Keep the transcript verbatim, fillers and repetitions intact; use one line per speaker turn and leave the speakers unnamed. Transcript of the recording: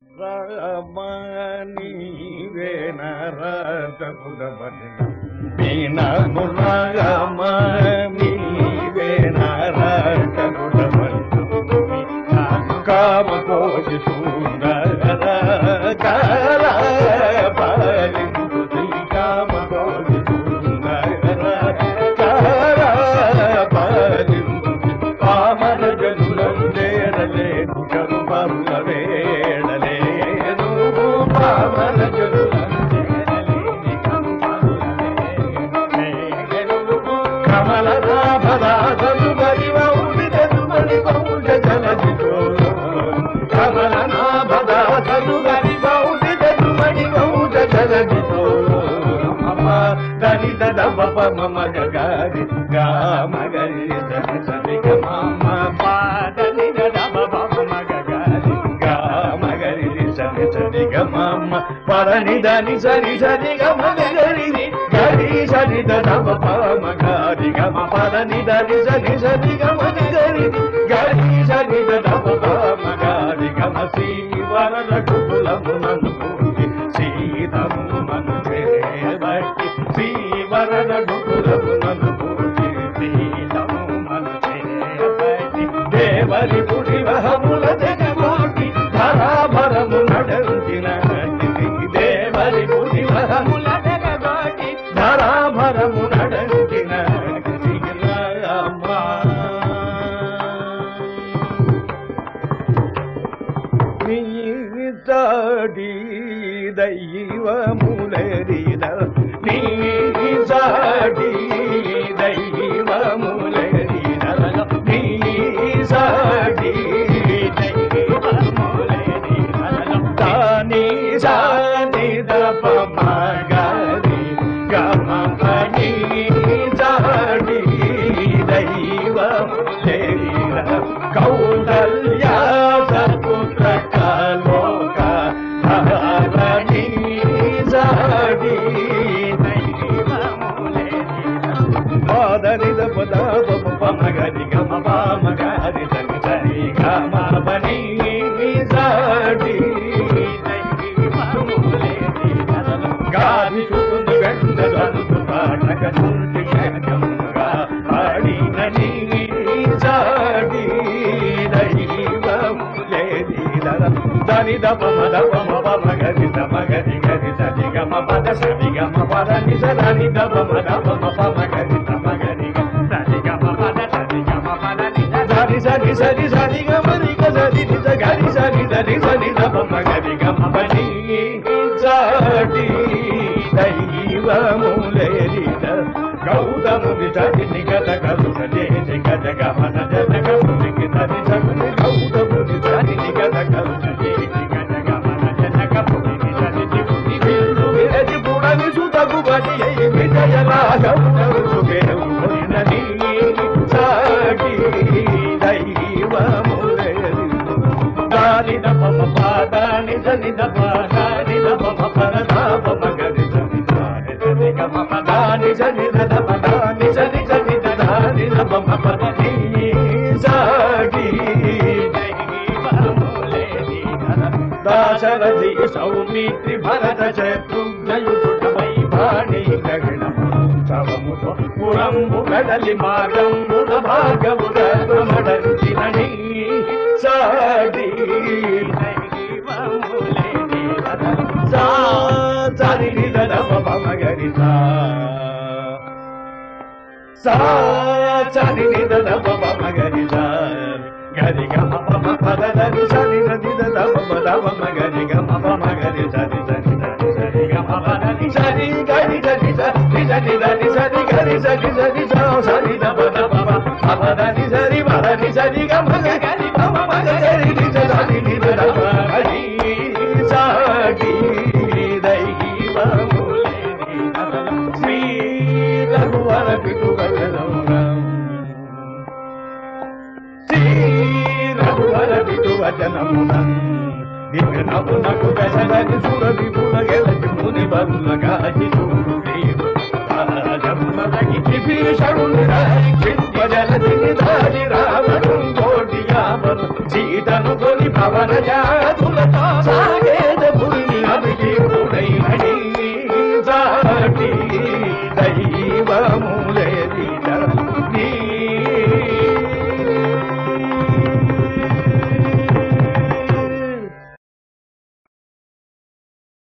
రామని వేనరాజకుడవని మీనను రామని వేనరాజకుడవని కామ కోటి సుందర కళ పాలించు కామ కోటి సుందర కళ పాలించు పామర జనులం చేరలేదు కరుపరుల వేడలేదు పామర జనులం చేరలేని కరుపరుల వేడలేదు కమల నాభదాసలు గరివౌడిదను మణి బౌజ జలజితో కమల నాభదాసలు గరివౌడిదను మణి బౌజ జలజితో దని దమ మమ గగారి గామగరి దని సరి గమ పాదని దమ మమ గగారి గామగరి సరి సరి గమ పదని దని సరి సరి గమ గరి గరి సరి దమ పమ గరి గమ పదని దని సరి సరి గమ గరి గరి సరి దమ పమ గరి గమ శ్రీ వరద కులమునను సీతము మను బట్టి శ్రీ వరద కులమునను సీతము మను బట్టి దేవరి పుడి వహముల జగమోటి ధరాభరము నడంచిన దేవరి పుడి వహముల జగమోటి ధరాభరము నడంచిన నీసాడి దైవములరిద నీసాడి దైవములరిద నీసాడి దైవములరిద తాని సాని దప మగరి గమ పని సాడి దైవములరిద కౌసల్యా సపుత్ర కలోక ధరణి సాడి పాదని దపద పమగరి గమ పామగరి సరి సరి గమ పని సాడి గాది సుందు గంధ ధనుసు పాఠక సుర్తి జగముగా ఆడినని సాడి దని దమ దమ పమ గరి దమ గరి గరి సరి గమ పద సరి గమ పద ని సని దమ దమ పమ గరి దమ గరి సరి గమ పద సరి గమ పద ని సరి సరి సరి సరి గమ రి గ సరి ని గరి సరి సరి సరి దమ గరి గమ పని సాటి దైవములేరిద గౌతముని సరి నిగత కలు సజే నిగత గమన జన గముని సరి సగుని గౌతముని సరి నిగత కలు సజే నిగత గమన జన గముని సరి జిగుని విల్లు విరజి పుడని సుతగు బడి విజయలాగమునరు సుగేవునని సాగి దైవములేరిద దాని దమ పాదాని సని దమ దాని దమ పరదాప మగరి సని దాని గమ పదాని సని దమ దాని సని సని దాని దమ పదని సాగి దైవములేరిద దాశరథి సౌమిత్రి భరత శత్రుఘ్నయుత వైభాణి గ్రహణము సవముతో పురంబు కడలి మార్గంబున భాగమున మడంచినని సాగి దైవములేరిద సా సరి దమ పమ గరి సా సా సరి దమ పమ గరి సా గరి గమ పమ పద దని సరి దని దమ దమ గరి గమ పమ గరి సరి సరి సరి గమ పద ని సరి గరి గరి సరి సరి దని సరి గరి సరి సరి సా సరి దమ దమ పమ దని సరి పద ని సరి గమ గరి పమ గరి ని సరి ని దమ హరి సాగి దైవములేరిద శ్రీ రఘువర పితువచనమునం శ్రీ రఘువర పితువచనమునం విఘ్నమునకు వెసలని సుర విపుల గెలచి ముని బరుల గాచి చూడు రాజమునకి విభీషణుని రక్షింపజలచి నిధాని రావణు కోటి యామను సీతను కొని పవన